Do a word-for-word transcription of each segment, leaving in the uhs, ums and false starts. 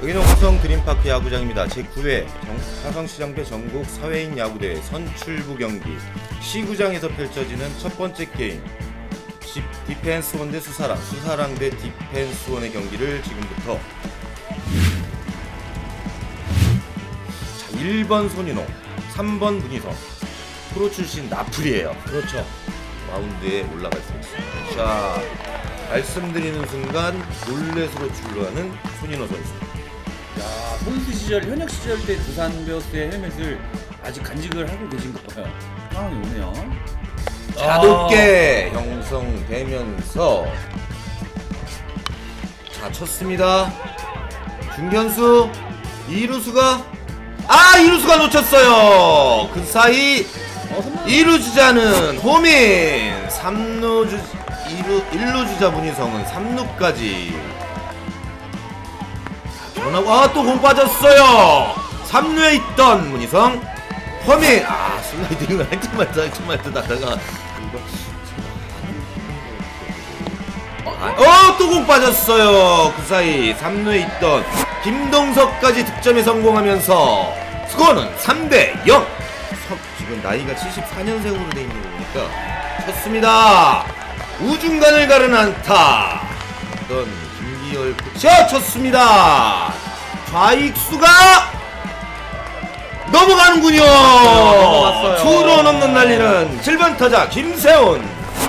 여기는 화성 그린파크 야구장입니다. 제구 회 화성시장배 전국 사회인 야구대회 선출부 경기 시구장에서 펼쳐지는 첫 번째 게임 디펜스원 대 수사랑, 수사랑 대 디펜스원의 경기를 지금부터 자, 일 번 손인호, 삼 번 문희성, 프로 출신 나풀이에요. 그렇죠. 마운드에 올라갈 수 있습니다. 자, 말씀드리는 순간 롤렛으로 출루하는 손인호 선수. 야, 선수 시절, 현역 시절 때 두산 베어스의 헬멧을 아직 간직을 하고 계신가 봐요. 상황이 오네요. 자동게 아 형성되면서 자, 쳤습니다. 중견수 이루수가 아 이루수가 놓쳤어요. 그 사이 어, 이루 주자는 호민, 삼 루 주 이루 일루 주자 문희성은 삼 루까지 전하고 아 또 공 빠졌어요. 삼 루에 있던 문희성 호민 아 슬라이딩을 할 때마다 할 때마다 나다가 어 또 공 빠졌어요. 그 사이 삼 루에 있던 김동석까지 득점에 성공하면서 스코어는 삼 대 영. 지금 나이가 칠십사 년생으로 돼 있는 거 보니까 쳤습니다. 우중간을 가른 안타. 어떤 김기열 샷 쳤습니다. 좌익수가 넘어가는군요. 넘어갔어요. 투런 넘는 날리는 칠 번 타자 김세훈.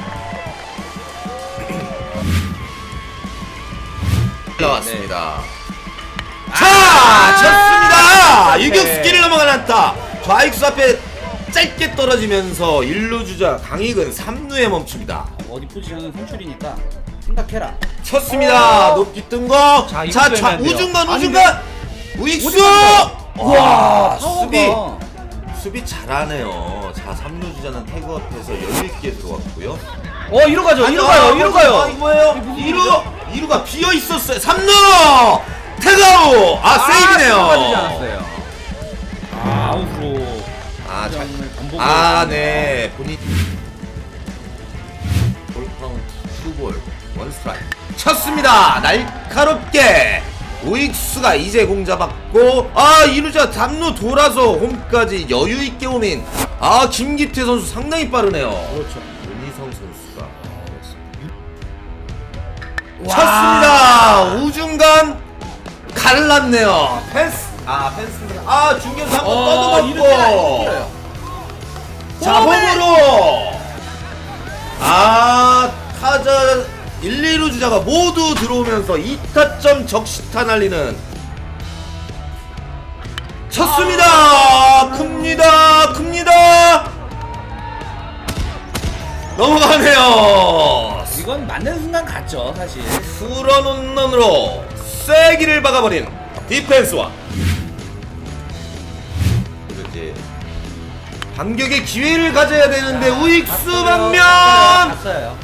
올라왔습니다. 네. 자, 아 쳤습니다. 유격수길을 넘어간 안타. 좌익수 앞에 짧게 떨어지면서 일 루 주자 강익은 삼 루에 멈춥니다. 어디 포지션은 선출이니까 생각해라. 쳤습니다. 어 높이 뜬 거. 자, 자, 자 우중간 우중간 우익수. 와, 수비 수비 잘하네요. 자, 삼 루 주자는 태그 앞에서 여유 있게 들어왔고요. 어, 이루 가죠. 이루 가요. 이루 가요. 아, 이거예요. 이루 이루가 비어 있었어요. 삼 루 태그아웃. 아, 아 세이브네요. 맞지 않았어요. 아, 아웃으로. 아, 자, 아, 네. 본인 볼 카운트 투 볼 원 스트라이크 쳤습니다. 날카롭게 우익수가 이제 공 잡았고 아 이루자 삼루 돌아서 홈까지 여유 있게 오민. 아 김기태 선수 상당히 빠르네요. 그렇죠. 문희성 선수가 쳤습니다. 우중간 갈랐네요. 펜스 아 펜스 아 중견수 한번 어, 떠들었고 자 홈으로 아 타자 일, 이 루 주자가 모두 들어오면서 이 타점 적시타 날리는 쳤습니다. 아 큽니다 큽니다 넘어가네요. 이건 맞는 순간 갔죠 사실. 수런 홈런으로 쐐기를 박아버린 디펜스와 이제 반격의 기회를 가져야 되는데 우익수 방면 갔어요.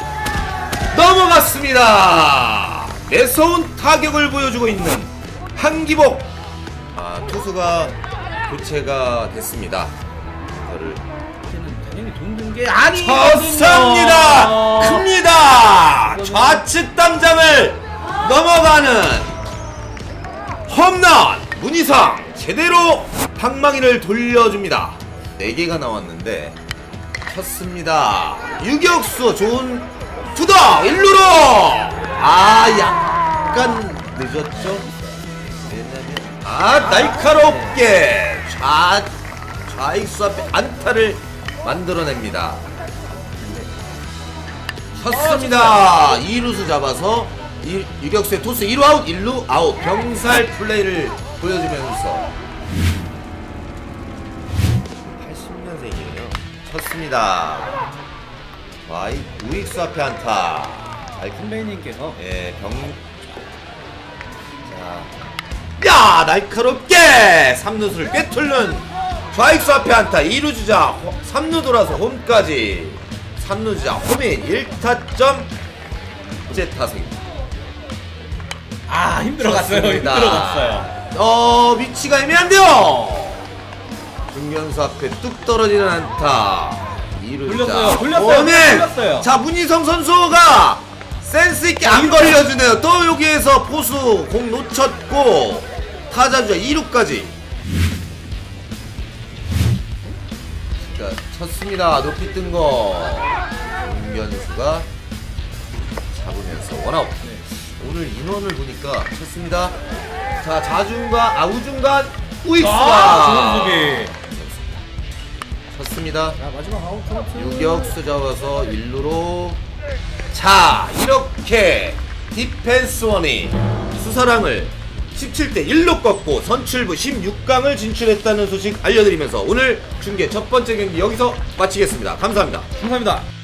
넘어갔습니다. 매서운 타격을 보여주고 있는 한기복. 아 투수가 교체가 됐습니다. 이거를 당연히 동든 게 아니 쳤습니다. 큽니다. 좌측 담장을 넘어가는 홈런. 문희상 제대로 방망이를 돌려줍니다. 네 개가 나왔는데 쳤습니다. 유격수 좋은 투덕 일 루로 아 약간 늦었죠. 왜냐면 아 날카롭게 좌 좌익수 앞에 안타를 만들어냅니다. 쳤습니다. 이 루수 잡아서 이, 유격수의 토스 일 루 아웃 일 루 아웃 병살 플레이를 보여주면서 팔십 년생이에요 쳤습니다. 와이 우익수 앞에 안타. 선배님께서 예, 병. 자, 야 날카롭게 삼 루수를 꿰뚫는 좌익수 앞에 안타. 이 루 주자 삼 루 돌아서 홈까지. 삼 루 주자 홈인 일 타점 제 타석입니다. 아 힘들어갔어요. 힘들어갔어요. 어 위치가 애매한데요. 중견수 앞에 뚝 떨어지는 안타. 돌렸어요. 돌렸어요. 돌렸어요. 자 문희성 선수가 센스 있게 안 걸려주네요. 또 여기에서 포수 공 놓쳤고 타자주자 이 루까지. 자, 쳤습니다. 높이 뜬 거. 김견수가 잡으면서 원아웃. 오늘 인원을 보니까 쳤습니다. 자, 좌중간, 아, 우중간, 우익수가. 아, 좋은 소개. 쳤습니다. 야, 마지막 아웃 카운트. 유격수 잡아서 일 루로. 자, 이렇게 디펜스원이 수사랑을 십칠 대 일로 꺾고 선출부 십육 강을 진출했다는 소식 알려드리면서 오늘 중계 첫 번째 경기 여기서 마치겠습니다. 감사합니다. 감사합니다.